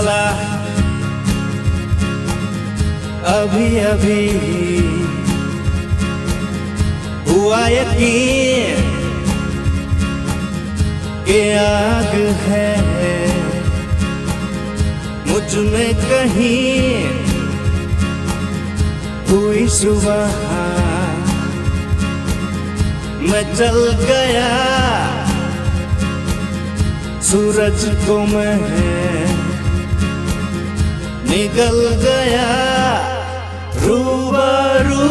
चला अभी अभी हुआ यकीन कि आग है मुझ में कहीं। हुई सुबह मैं चल गया, सूरज को मैं निकल गया रूबरू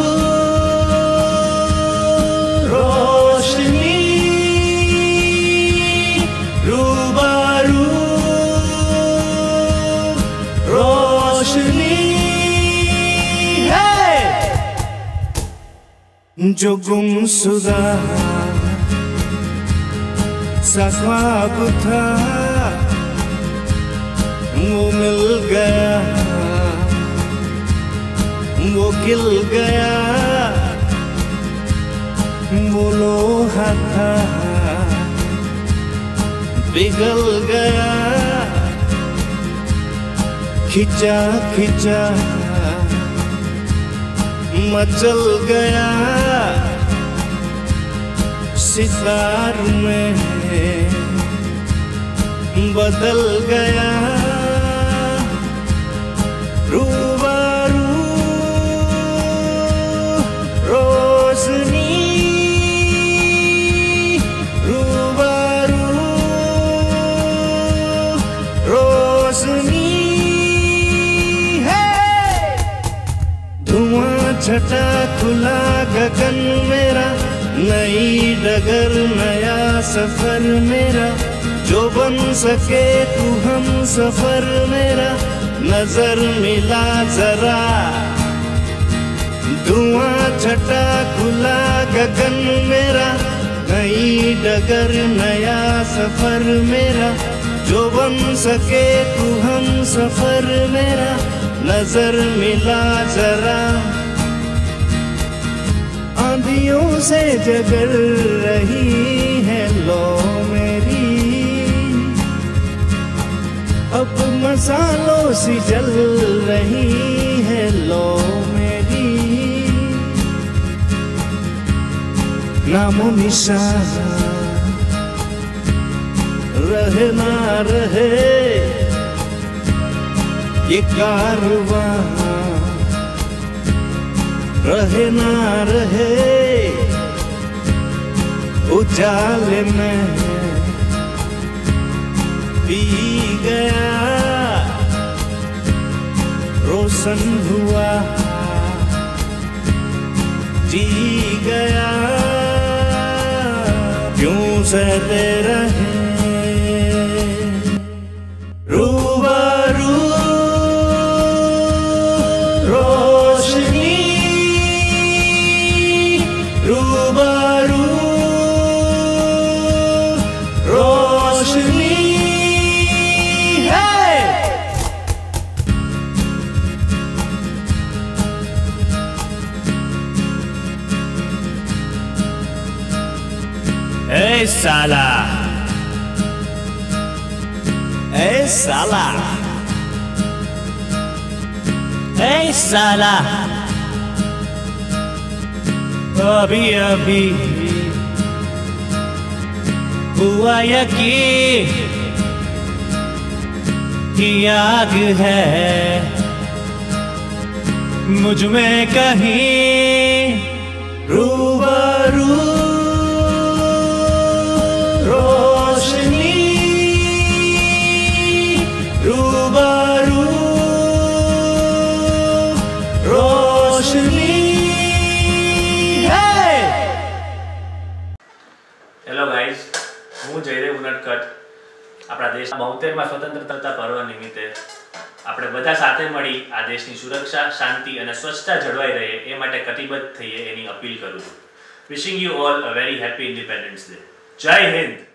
रोशनी, रूबरू रोशनी है। जो गुमशुदा सा ख्वाब था वो मिल गया, वो खिल गया। वो लोहा था पिघल गया, खिंचा खिंचा मचल गया। सितार में बदल गया रूबरू रोशनी, रूबरू रोशनी है। धुआं छटा खुला गगन मेरा, नई डगर नया सफर मेरा। जो बन सके तू हम सफर मेरा, नजर मिला जरा। धुआं छटा खुला गगन मेरा, नई डगर नया सफर मेरा। जो बन सके तू हम सफर मेरा, नजर मिला जरा। आंधियों से जगल रही है लो मेरी, अब मसालों सी जल रही है लो मेरी। नामो निशान रहे ना रहे ये कारवां, रहे ना रहे उजाले में पी गया। रोशन हुआ जी गया, क्यों सहते रहे रूबरू रोशनी, रूबरू रोशनी है। ए साला, ए साला, ए साला, अभी अभी हुआ यकीन कि आग है मुझ में कहीं। रूबरू रोशनी, रूबरू रोशनी है। હેલો ગાઈઝ, હું જયદેવ ઉનડકટ। આપણા દેશના 72મા સ્વતંત્રતા પર્વ નિમિત્તે આપણે બધા સાથે મળી આ દેશની સુરક્ષા, શાંતિ અને સ્વચ્છતા જળવાઈ રહે એ માટે કટિબદ્ધ થઈએ એની અપીલ કરું છું। Wishing you all a very happy independence day. જય હિન્દ।